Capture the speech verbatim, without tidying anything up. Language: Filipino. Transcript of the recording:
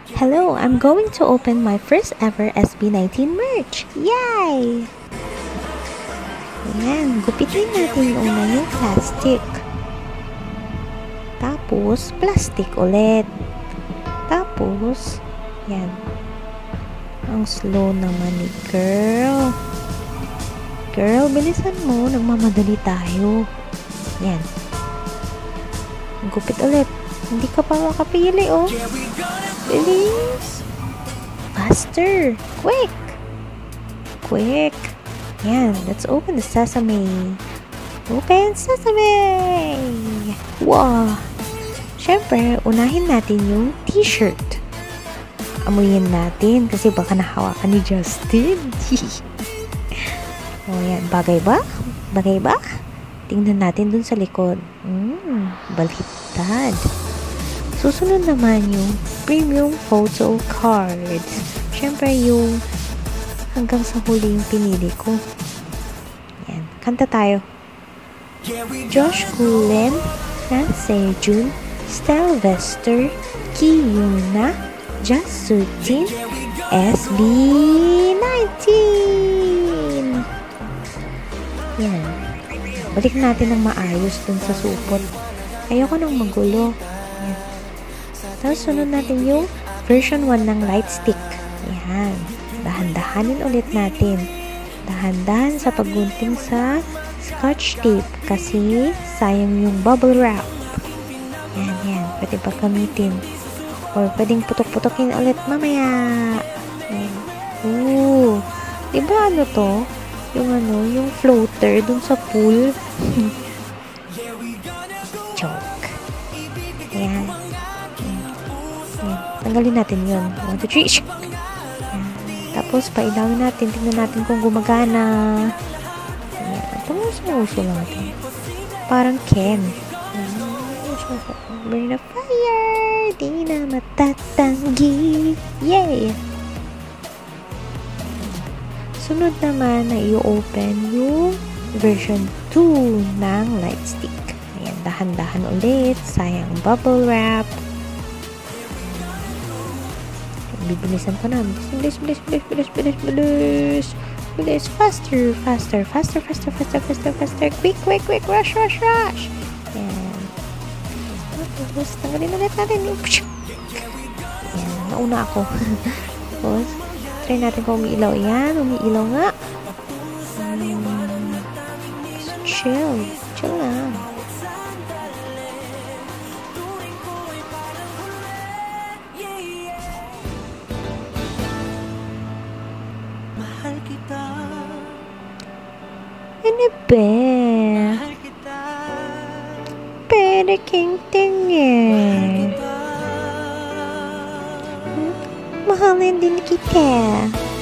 Hello, I'm going to open my first ever S B nineteen merch. Yay! Ayan, gupitin natin yung una yung plastic. Tapos, plastic ulit. Tapos, yan. Ang slow naman ni girl. Girl, bilisan mo. Nagmamadali tayo. Yan. Gupit ulit. Hindi ka pa makapili, oh. Bilis. Faster. Quick. Quick. Yan. Let's open the sesame. Open sesame. Wow. Siyempre, unahin natin yung t-shirt. Amuyin natin kasi baka nahawakan ni Justin. O yan. Bagay ba? Bagay ba? Tingnan natin dun sa likod. Hmm. Baliktad. Susunod naman yung premium photo cards. Siyempre yung hanggang sa huli yung pinili ko. Yan. Kanta tayo. Josh Cullen, France June, Stelvester, Kiyuna, Jasutin, S B nineteen. Yan. Balik natin ng maayos dun sa supot. Ayoko nang magulo. Yan. Tapos sunod natin yung version one ng light stick. Yan. Dahan-dahanin ulit natin. Dahan-dahan sa paggunting sa scotch tape kasi sayang yung bubble wrap. Yan, yan. Pwede pa gamitin. Or pwedeng putok-putokin ulit mamaya. Yan. Ooh. Diba ano to? Yung ano, yung floater dun sa pool. Joke. Ayan. Ayan. Tanggalin natin yun. one, two, three. Ayan. Tapos, pailawin natin. Tingnan natin kung gumagana. Ayan. Panguso-uso lang natin. Parang Ken. Burn a fire. Di na matatanggi. Yay! Sunod naman na i-open yung version two ng light stick. Ayan, dahan-dahan ulit. Sayang bubble wrap. Bibilisan ko na. Bilis, bilis, bilis, bilis, bilis, bilis. Bilis, faster, faster, faster, faster, faster, faster, faster. Quick, quick, quick. Rush, rush, rush. Ayan. Tapos, tanggalin ulit natin. Ayan, nauna ako. Tapos, try natin kung umiilaw. Yan, umiilaw nga. Hmm. Chill. Chill lang. Mahal kita. Ano ba? Mahal kita. Pero king tingin. Mahalin din kita.